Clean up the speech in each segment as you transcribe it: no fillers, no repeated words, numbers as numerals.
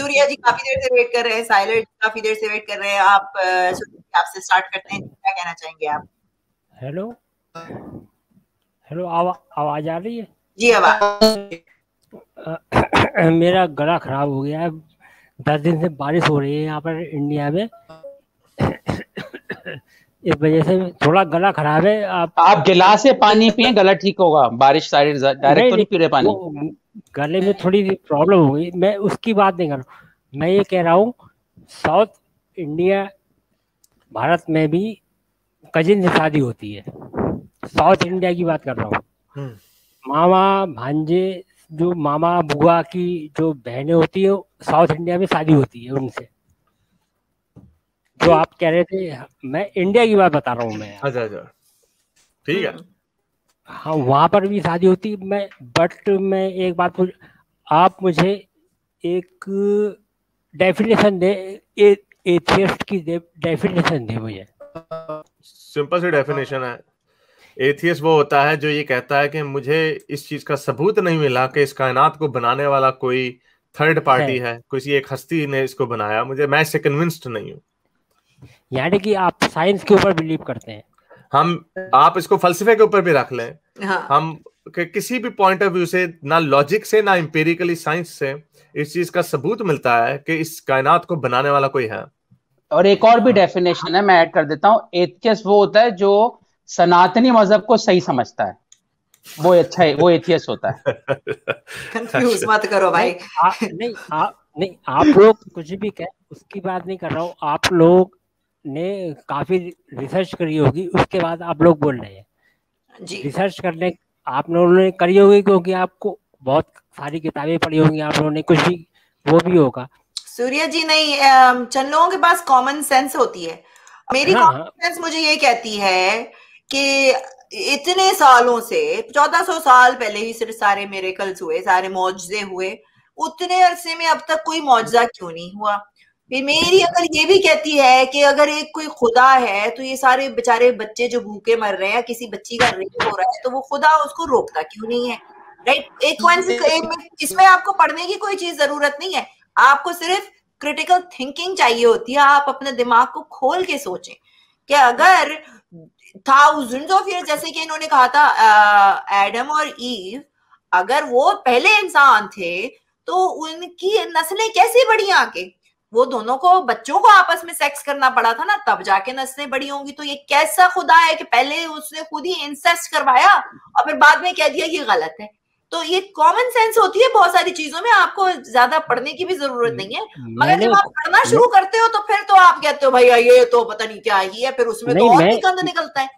सूर्या जी काफी देर से वेट कर रहे हैं, साइलर जी काफी देर से वेट कर रहे हैं। आप आपसे स्टार्ट करते हैं, क्या कहना चाहेंगे आप? हेलो हेलो, आवाज आ रही है? जी आवाज। मेरा गला खराब हो गया है, 10 दिन से बारिश हो रही है यहाँ पर इंडिया में। इस वजह से थोड़ा गला खराब है। आप गिलास से पानी पिए, गला ठीक होगा। बारिश डायरेक्ट तो नहीं पी रहे पानी। गले में थोड़ी सी प्रॉब्लम हो गई, मैं उसकी बात नहीं कर रहा हूँ। मैं ये कह रहा हूँ साउथ इंडिया, भारत में भी कजिन से शादी होती है। साउथ इंडिया की बात कर रहा हूँ। मामा भांजे, जो मामा बुआ की जो बहनें होती है, साउथ इंडिया में शादी होती है उनसे। जो आप कह रहे थे, मैं इंडिया की बात बता रहा हूँ मैं। अच्छा, ठीक है। हाँ, वहां पर भी शादी होती है। बट मैं एक बात पूछ, आप मुझे एक डेफिनेशन दे, एथियस्ट की डेफिनेशन दे मुझे। सिंपल सी डेफिनेशन है, एथियस्ट वो होता है जो ये कहता है कि मुझे इस चीज का सबूत नहीं मिला कि इस कायनात को बनाने वाला कोई थर्ड पार्टी है, किसी एक हस्ती ने इसको बनाया, मैं इससे कन्विंस्ड नहीं हूँ। यानी कि आप साइंस के ऊपर बिलीव करते हैं। आप इसको फलसफे के ऊपर भी रख लें। हाँ। हम किसी भी पॉइंट ऑफ व्यू से, ना लॉजिक से ना एम्पिरिकली साइंस से इस चीज का सबूत मिलता है कि इस कायनात को बनाने वाला कोई है। और एक और भी डेफिनेशन है, मैं ऐड कर देता हूँ। एथियस्ट वो होता है जो सनातनी मजहब को सही समझता है, वो अच्छा है, वो एथियस्ट होता है। कंफ्यूज मत करो भाई। नहीं, आप लोग कुछ भी कह, उसकी बात नहीं कर रहा हूँ। आप लोग ने काफी रिसर्च करी होगी, उसके बाद आप लोग बोल रहे हैं जी। रिसर्च करने आप लोगों ने करी होगी, क्योंकि आपको बहुत सारी किताबें पढ़ी होंगी, आप लोगों ने कुछ भी वो भी होगा। सूर्या जी नहीं, चंद लोगों के पास कॉमन सेंस होती है। मेरी कॉमन सेंस मुझे ये कहती है कि इतने सालों से, 1400 साल पहले ही सिर्फ सारे मिरेकल्स हुए, सारे मौजजे हुए, उतने अरसे में अब तक कोई मौजजा क्यों नहीं हुआ? फिर मेरी अकल ये भी कहती है कि अगर एक कोई खुदा है तो ये सारे बेचारे बच्चे जो भूखे मर रहे हैं, किसी बच्ची का रेप हो रहा है, तो वो खुदा उसको रोकता क्यों नहीं है? राइट। इसमें आपको पढ़ने की कोई चीज जरूरत नहीं है, आपको सिर्फ क्रिटिकल थिंकिंग चाहिए होती है। आप अपने दिमाग को खोल के सोचें कि अगर थाउजेंड्स ऑफ ईयर, जैसे कि इन्होंने कहा था एडम और ईव, अगर वो पहले इंसान थे तो उनकी नस्लें कैसे बढ़ी आगे? वो दोनों को, बच्चों को आपस में सेक्स करना पड़ा था ना, तब जाके नस्लें बड़ी होंगी। तो ये कैसा खुदा है कि पहले उसने खुद ही इंसेस्ट करवाया और फिर बाद में कह दिया ये गलत है? तो ये कॉमन सेंस होती है बहुत सारी चीजों में, आपको ज्यादा पढ़ने की भी जरूरत नहीं है। मगर जब आप पढ़ना शुरू करते हो तो फिर तो आप कहते हो भैया ये तो पता नहीं क्या ही है, फिर उसमें तो और भी गंद निकलता है।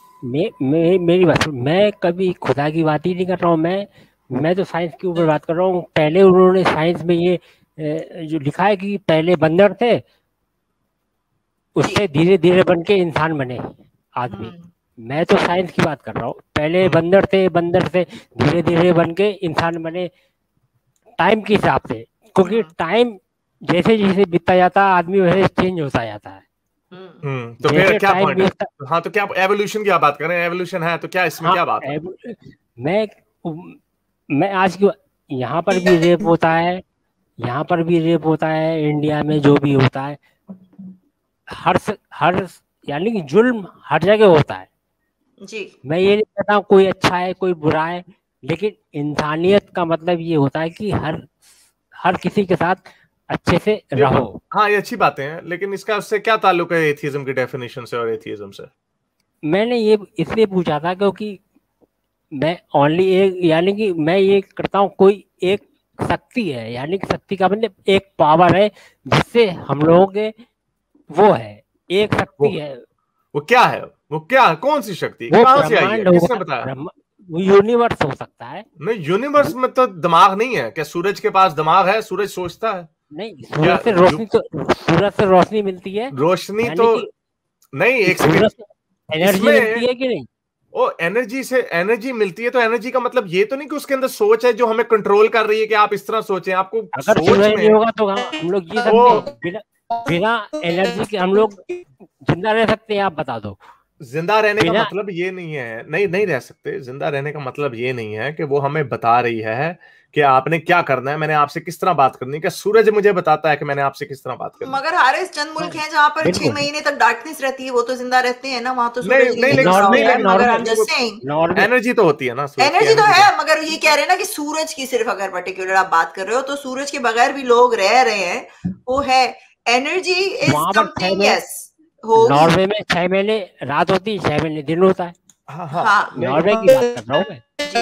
मेरी बात, मैं कभी खुदा की बात ही नहीं कर रहा हूँ। मैं तो साइंस के ऊपर बात कर रहा हूँ। पहले उन्होंने साइंस में ये जो लिखा है कि पहले बंदर थे, उससे धीरे धीरे बन के इंसान बने आदमी। मैं तो साइंस की बात कर रहा हूँ। पहले बंदर थे, बंदर से धीरे धीरे बन के इंसान बने टाइम के हिसाब से, क्योंकि टाइम जैसे जैसे बीतता जाता है आदमी वैसे चेंज होता जाता है। तो फिर क्या पॉइंट है? हाँ, तो क्या एवोल्यूशन की आप बात कर रहे हैं? एवोल्यूशन है तो क्या इसमें क्या बात है? मैं आज की, यहाँ पर भी रेप होता है, यहाँ पर भी रेप होता है, इंडिया में जो भी होता है, हर यानी कि जुल्म हर जगह होता है जी। मैं ये नहीं कहता हूँ कोई अच्छा है कोई बुरा है, लेकिन इंसानियत का मतलब ये होता है कि हर किसी के साथ अच्छे से रहो। हाँ, ये अच्छी बातें हैं, लेकिन इसका उससे क्या ताल्लुक है एथियज्म की डेफिनेशन से और एथियज्म से? मैंने ये इसलिए पूछा था क्योंकि मैं ओनली एक, यानी कि मैं ये करता हूँ, कोई एक शक्ति है, यानी कि शक्ति का मतलब एक पावर है जिससे हम लोगों के वो है, एक शक्ति है। वो क्या है? वो क्या, कौन सी शक्ति, कहां से आई है, किसने बताया? वो यूनिवर्स हो सकता है। नहीं, यूनिवर्स में तो दिमाग नहीं है क्या? सूरज के पास दिमाग है? सूरज सोचता है? नहीं, सूरज से रोशनी, तो सूरज से रोशनी मिलती है। रोशनी तो नहीं, एक एनर्जी मिलती है कि नहीं? ओ, एनर्जी से एनर्जी मिलती है, तो एनर्जी का मतलब ये तो नहीं कि उसके अंदर सोच है जो हमें कंट्रोल कर रही है कि आप इस तरह सोचें। आपको अगर सोच में नहीं होगा तो हम लोग जी सकते हैं? बिना एनर्जी के हम लोग जिंदा रह सकते हैं? आप बता दो। जिंदा रहने का मतलब ये नहीं है, नहीं रह सकते। जिंदा रहने का मतलब ये नहीं है कि वो हमें बता रही है कि आपने क्या करना है, मैंने आपसे किस तरह बात करनी है, क्या सूरज मुझे बताता है कि मैंने आपसे किस तरह बात करनी है? मगर हारिस, चंद मुल्क हैं जहाँ पर 6 महीने तक डार्कनेस रहती है, वो तो जिंदा रहते हैं ना, वहां तो सूरज एनर्जी तो होती है ना, एनर्जी तो है, मगर ये कह रहे हैं ना कि सूरज की सिर्फ अगर पर्टिकुलर आप बात कर रहे हो तो सूरज के बगैर भी लोग रह रहे हैं, वो है energy is something. Yes, Norway में 6 महीने रात होती है, 6 महीने दिन होता है। हाँ, नॉर्वे की बात कर रहा हूँ मैं।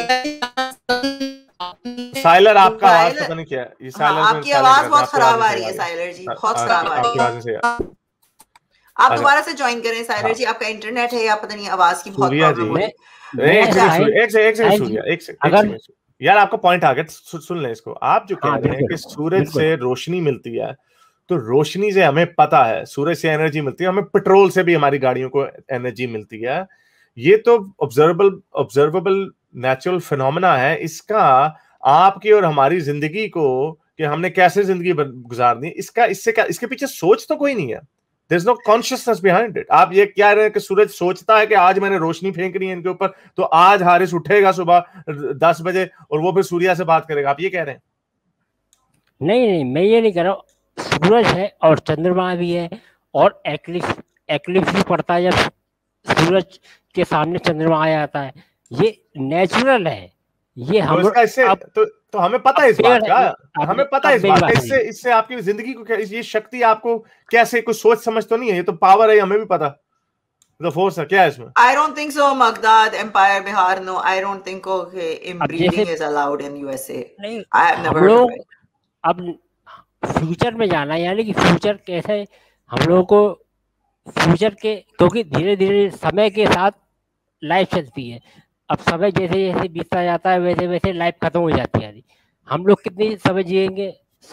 साइलर, आपका आवाज पता नहीं क्या है, ये साइलर आपकी आवाज बहुत खराब आ रही है साइलर जी, बहुत खराब आ रही है। आप दोबारा से ज्वाइन करें साइलर जी, आपका इंटरनेट है या पता नहीं आवाज की बहुत प्रॉब्लम हो रही है। एक सेकंड यार, आपका पॉइंट आ गया, सुन लें इसको। आप जो कह रहे हैं कि सूरज से रोशनी मिलती है, तो रोशनी से हमें पता है सूरज से एनर्जी मिलती है, हमें पेट्रोल से भी हमारी गाड़ियों को एनर्जी मिलती है। ये तो ऑब्जर्वेबल नेचुरल फिनोमेना है। इसका आपकी और हमारी जिंदगी को, कि हमने कैसे जिंदगी गुजारनी, इसके पीछे सोच तो कोई नहीं है। There's no consciousness behind it. आप ये क्या रहे हैं कि सूरज सोचता है कि आज मैंने रोशनी फेंकनी है इनके ऊपर, तो आज हारिस उठेगा सुबह 10 बजे और वो फिर सूर्या से बात करेगा, आप ये कह रहे हैं? नहीं, मैं ये नहीं कह रहा हूँ। सूरज है और चंद्रमा भी है, और एक्लिप्स भी पड़ता है जब सूरज के सामने चंद्रमा आ जाता है। ये नेचुरल है, ये हम तो हमें पता है इस बात का, हमें पता है इस बात का। इससे आपकी जिंदगी को, ये शक्ति आपको कैसे, कुछ सोच समझ तो नहीं है, ये तो पावर है, हमें भी पता। The force है, क्या है इसमें? I don't think so, Maghdad, Empire Bihar, no, I don't think inbreeding is allowed in USA. नहीं, I have never heard of it. अब फ्यूचर में जाना, यानी कि फ्यूचर कैसे हम लोगों को फ्यूचर के, क्योंकि धीरे धीरे समय के साथ लाइफ चलती है। अब समय जैसे जैसे बीतता जाता है वैसे वैसे लाइफ खत्म हो जाती है। हम लोग कितने समय जिएंगे?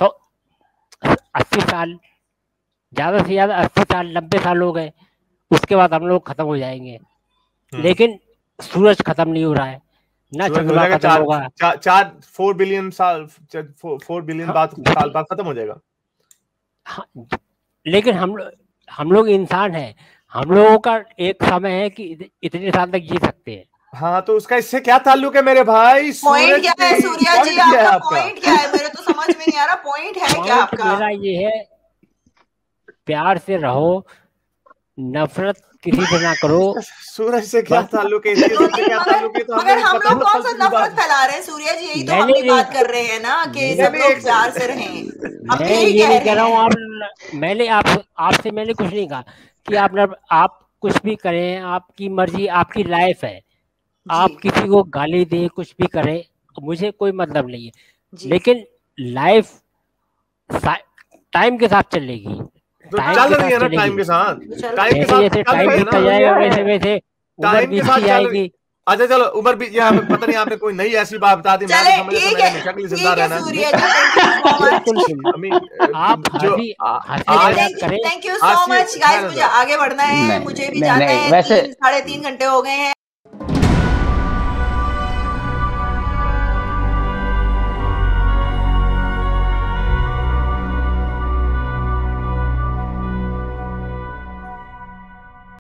80 साल, ज्यादा से ज्यादा 80 साल, 90 साल हो गए, उसके बाद हम लोग खत्म हो जाएंगे। लेकिन सूरज खत्म नहीं हो रहा है ना, चंद्रमा खत्म होगा। 4 बिलियन साल, 4 बिलियन साल बाद खत्म हो जाएगा। हाँ, लेकिन हम लोग इंसान हैं, हम लोगों का एक समय है कि इतने साल तक जी सकते हैं। हाँ, तो उसका इससे क्या ताल्लुक है मेरे भाई? पॉइंट क्या है सूर्या जी, आपका पॉइंट क्या है? मेरे तो समझ में नहीं आ रहा, पॉइंट है क्या आपका? मेरा ये है, प्यार से रहो, नफरत किसी से ना करो। सूरज से क्या ताल्लुक है? मगर हम लोग कौन सा नफरत फैला रहे हैं सूर्या जी? यही तो हम भी बात कर रहे हैं ना कि सब लोग प्यार से रहें। मैं ये नहीं कह रहा हूँ, मैंने आपसे मैंने कुछ नहीं कहा कि आप कुछ भी करें, आपकी मर्जी, आपकी लाइफ है, आप किसी को गाली दें, कुछ भी करें, मुझे कोई मतलब नहीं है। लेकिन लाइफ टाइम के साथ चलेगी, चल रही है ना टाइम के साथ। जैसे टाइम बीतता जाएगा वैसे वैसे उम्र बीतती जाएगी। अच्छा चलो, उम्र भी, पता नहीं आपने कोई नई ऐसी बात बता दी, जिंदा रहना। Thank you so much guys, मुझे आगे बढ़ना है, मुझे भी जाना है, 3-3.5 घंटे हो गए हैं।